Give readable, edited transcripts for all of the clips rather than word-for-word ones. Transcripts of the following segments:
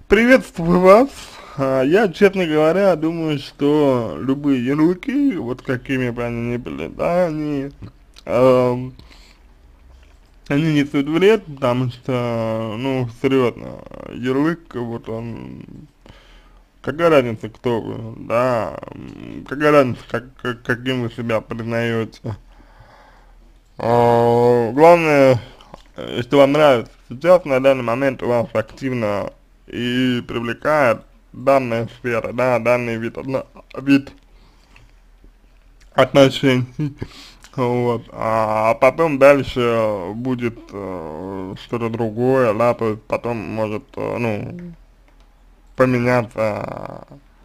Приветствую вас. Я, честно говоря, думаю, что любые ярлыки, вот какими бы они ни были, да, эм, они несут вред, потому что, ну, серьезно, ярлык, вот он, какая разница, кто вы, да, какая разница, каким вы себя признаете. Главное, что вам нравится. Сейчас, на данный момент, вас активно и привлекает данная сфера, да, данный вид отношений. Вот, а потом дальше будет что-то другое, да, то есть потом может, ну, поменяться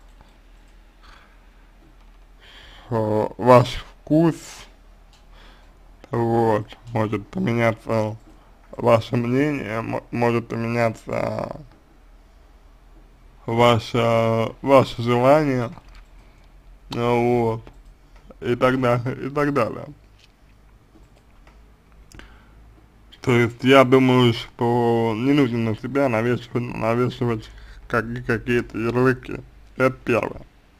ваш вкус, вот, может поменяться ваше мнение, может поменяться ваше желание, вот, и так далее, и так далее. То есть я думаю, что не нужно на себя навешивать какие-то ярлыки. Это первое.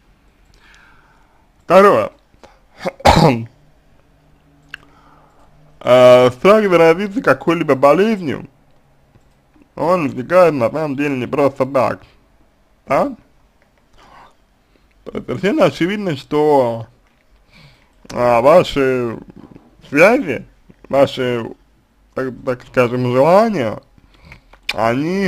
Второе. Страх заразиться какой-либо болезнью, он возникает на самом деле не просто так, да? То есть совершенно очевидно, что ваши связи, ваши, так скажем, желания, они,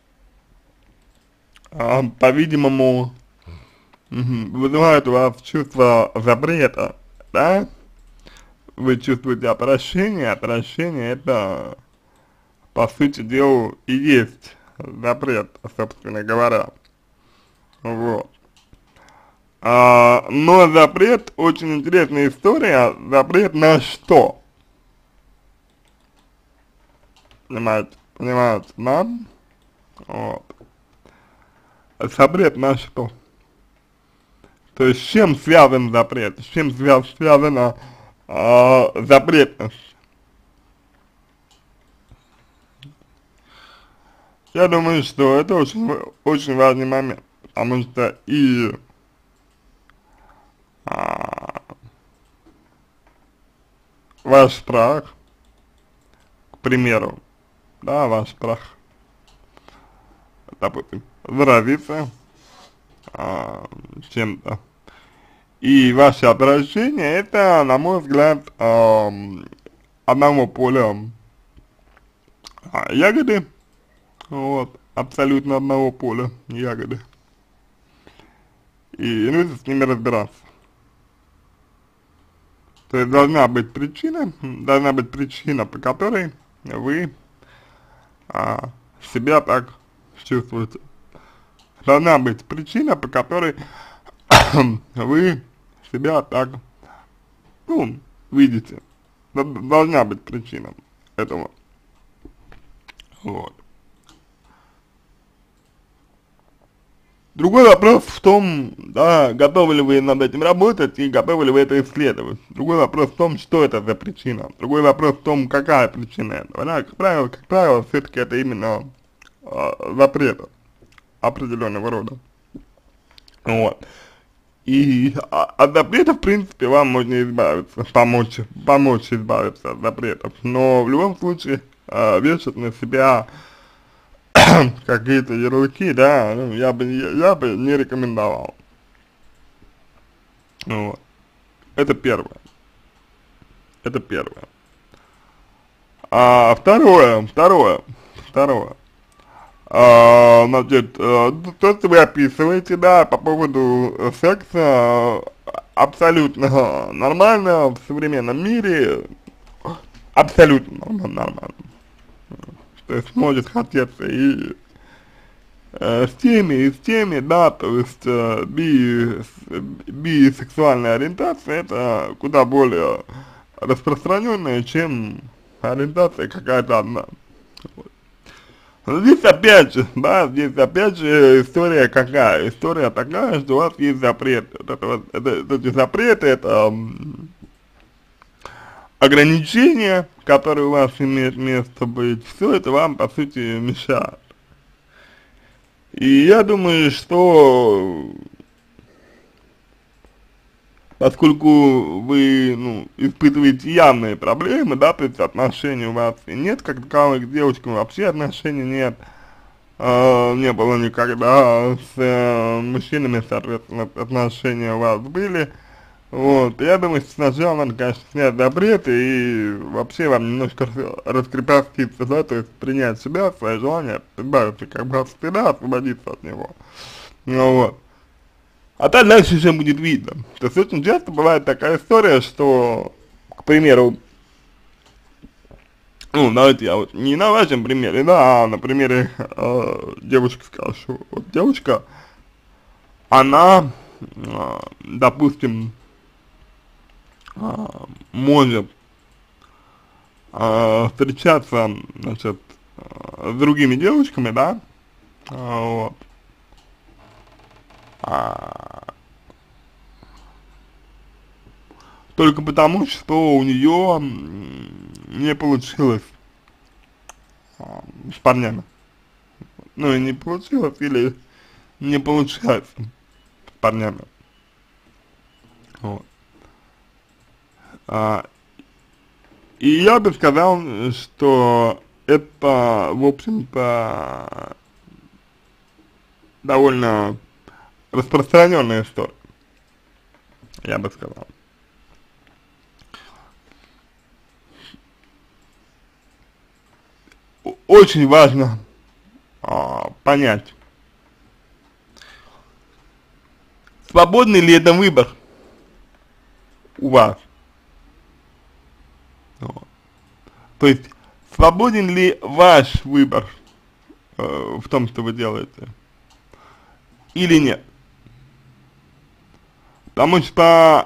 по-видимому, вызывают у вас чувство запрета, да? Вы чувствуете отвращение, отвращение это, по сути дела, и есть запрет, собственно говоря, вот. Но запрет, очень интересная история, запрет на что? Понимаете, да? Вот. Запрет на что? То есть с чем связан запрет? С чем связана запретность? Я думаю, что это очень важный момент, потому что и а, ваш страх, к примеру, да, ваш страх, допустим, заразиться чем-то, и ваше отвращение, это, на мой взгляд, одного поля ягоды, вот, абсолютно одного поля ягоды, и нужно с ними разбираться. То есть должна быть причина, по которой вы себя так чувствуете. Должна быть причина, по которой вы себя так, ну, видите. Должна быть причина этого. Вот. Другой вопрос в том, да, готовы ли вы над этим работать и готовы ли вы это исследовать. Другой вопрос в том, что это за причина. Другой вопрос в том, какая причина этого. Да, как правило, все-таки это именно запрет определенного рода. Вот. И от запрета, в принципе, вам можно избавиться, помочь избавиться от запретов. Но в любом случае, вешать на себя какие-то ярлыки, да, ну, я бы не рекомендовал. Вот. Это первое. Это первое. Второе. Значит, то, что вы описываете, да, по поводу секса, абсолютно нормально в современном мире, абсолютно нормально. То есть может хотеться и и с теми, да, то есть бисексуальная ориентация это куда более распространенная, чем ориентация какая-то одна. Вот. Но здесь опять же, да, здесь опять же история какая? История такая, что у вас есть запрет. Эти запреты, это ограничения, которые у вас имеют место быть, все это вам, по сути, мешает. И я думаю, что поскольку вы, ну, испытываете явные проблемы, да, то есть отношений у вас и нет как таковых, к девочкам вообще отношений нет, не было никогда, с мужчинами, соответственно, отношения у вас были, вот, я думаю, что сначала надо, конечно, снять запрет и вообще вам немножко раскрепоститься, да, то есть принять себя, свои желания, избавиться как бы от стыда, освободиться от него, ну вот. А так дальше уже будет видно. То есть очень часто бывает такая история, что, к примеру, ну, давайте я вот не на вашем примере, да, а на примере девушки скажу. Вот девушка, она, допустим, может встречаться, значит, с другими девушками, да, вот, а, только потому, что у нее не получилось с парнями. Ну и не получилось или не получается с парнями. Вот. А, и я бы сказал, что это, в общем-то, довольно распространенная история, я бы сказал. Очень важно понять, свободный ли это выбор у вас. Вот. То есть, свободен ли ваш выбор в том, что вы делаете, или нет. Потому что,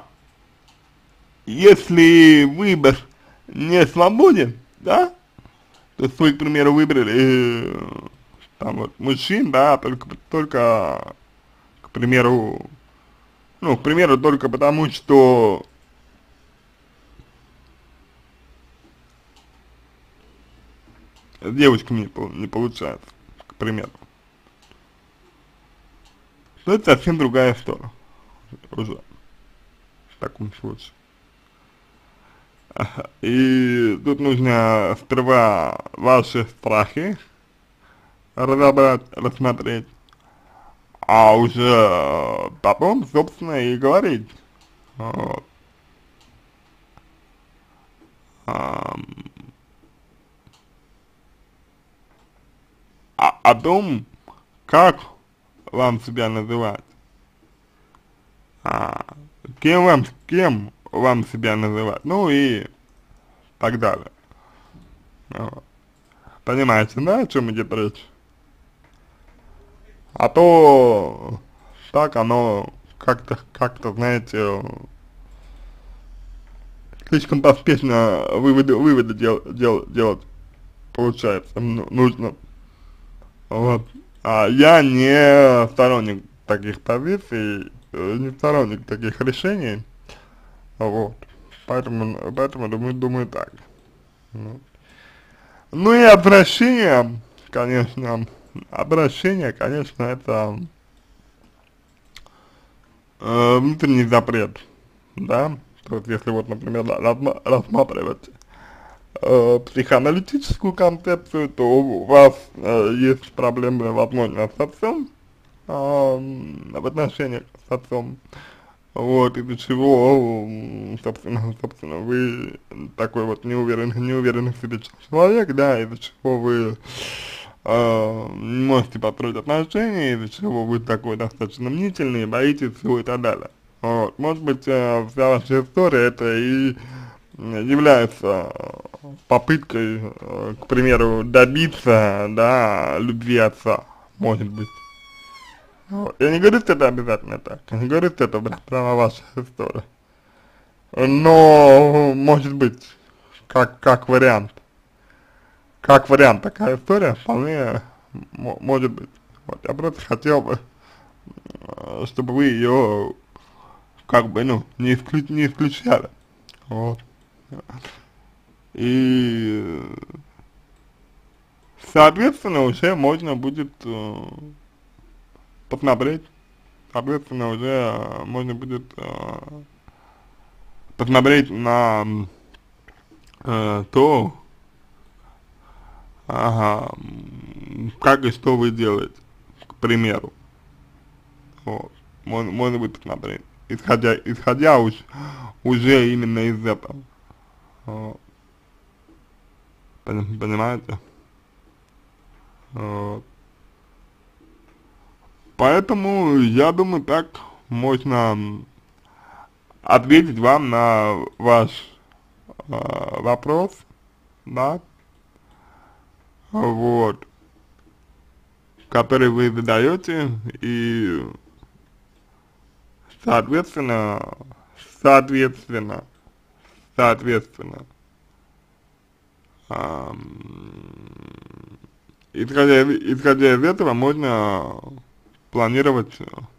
если выбор не свободен, да, то есть вы, к примеру, выбрали, там вот, мужчин, да, только, к примеру, ну, к примеру, только потому, что с девочками не получается, к примеру, то это совсем другая история уже в таком случае. И тут нужно сперва ваши страхи разобрать, рассмотреть, а уже потом, собственно, и говорить вот, о том, как вам себя называть, а, кем вам себя называть, ну и так далее. Вот. Понимаете, да, о чем идет речь? А то так оно как-то, знаете, слишком поспешно выводы делать получается, нужно. Вот. А я не сторонник таких позиций, не сторонник таких решений, вот. Поэтому думаю так. Вот. Ну и обращение, конечно, это внутренний запрет, да, то есть если вот, например, рассматривать психоаналитическую концепцию, то у вас есть проблемы, возможно, с отцом, в отношениях с отцом, вот, из-за чего, собственно, вы такой вот неуверенный в себе человек, да, из-за чего вы не можете построить отношения, из-за чего вы такой достаточно мнительный, боитесь всего и так далее. Вот, может быть, вся ваша история это и является попыткой, к примеру, добиться, да, любви отца, может быть. Вот. Я не говорю, что это обязательно так, я не говорю, что это прямо ваша история, но, может быть, как вариант такая история вполне может быть. Вот, я просто хотел бы, чтобы вы ее, как бы, ну, не исключали, вот. И, соответственно, уже можно будет посмотреть, соответственно, уже можно будет посмотреть на то, ага, как и что вы делаете, к примеру. Вот. Можно будет посмотреть. Исходя уже именно из этого. Вот. Понимаете? Вот. Поэтому я думаю, так можно ответить вам на ваш вопрос, да, вот, который вы задаете, и соответственно, соответственно, соответственно, ам, исходя из этого можно планировать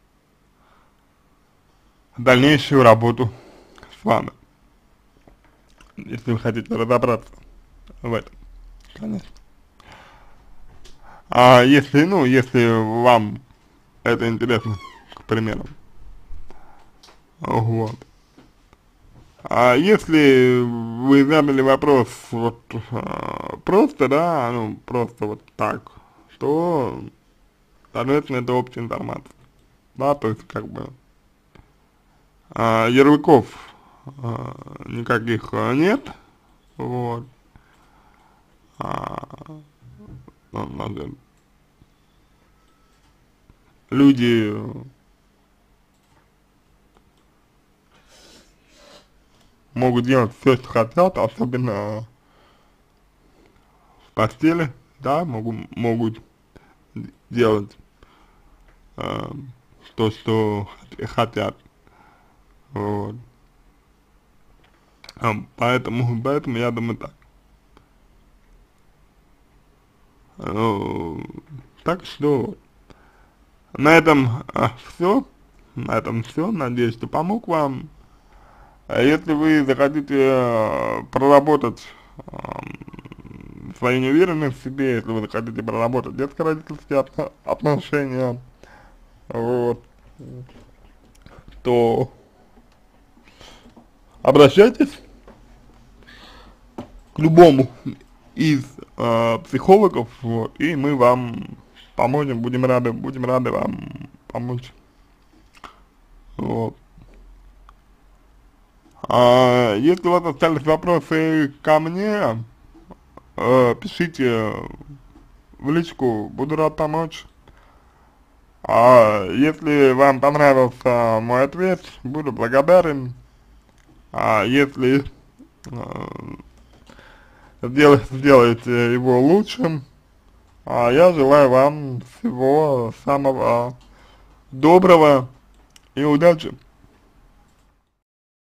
дальнейшую работу с вами, если вы хотите разобраться в этом, конечно. А если, ну, если вам это интересно, к примеру, вот. А если вы задали вопрос вот просто, да, ну, просто вот так, то, соответственно, это общая информация, да, то есть, как бы, ярлыков никаких нет, вот, а, значит, люди могут делать все, что хотят, особенно в постели, да, могут делать э, то, что хотят, вот. Поэтому я думаю так. Ну, так что на этом все. На этом все. Надеюсь, что помог вам. А если вы захотите проработать свою неуверенность в себе, если вы захотите проработать детско-родительские отношения, вот, то обращайтесь к любому из психологов, вот, и мы вам поможем, будем рады вам помочь, вот. Если у вас остались вопросы ко мне, пишите в личку, буду рад помочь. Если вам понравился мой ответ, буду благодарен. Если сделаете его лучшим, я желаю вам всего самого доброго и удачи.